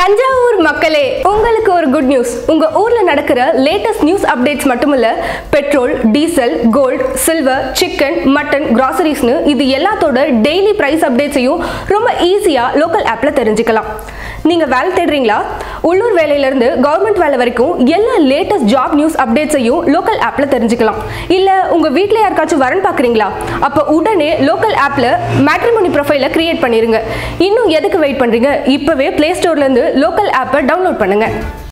தஞ்சாவூர் மக்களே, உங்களுக்கு ஒரு குட் நியூஸ். உங்க ஊர்ல நடக்கிற லேட்டஸ்ட் நியூஸ் அப்டேட்ஸ் மட்டுமில்ல, petrol, diesel, gold, silver, chicken, mutton, கிராசரிஸ்னு இது எல்லாத்தோட டெய்லி பிரைஸ் அப்டேட்ஸையும் ரொம்ப ஈஸியா லோக்கல் ஆப்ல தெரிஞ்சுக்கலாம். நீங்க வேலை தேடுறீங்களா? உள்ளூர் வேலையில இருந்து கவர்மெண்ட் வேலை வரைக்கும் எல்லா லேட்டஸ்ட் ஜாப் நியூஸ் அப்டேட்ஸையும் லோக்கல் ஆப்ல தெரிஞ்சுக்கலாம். இல்ல உங்க வீட்ல யாருக்காச்சும் வரன் பாக்குறீங்களா? அப்ப உடனே லோக்கல் ஆப்ல மேட்ரிமோனி ப்ரொஃபைல கிரியேட் பண்ணிருங்க. இன்னும் எதுக்கு வெயிட் பண்றீங்க? இப்பவே பிளே ஸ்டோர்ல இருந்து லோக்கல் ஆப்பை டவுன்லோட் பண்ணுங்க.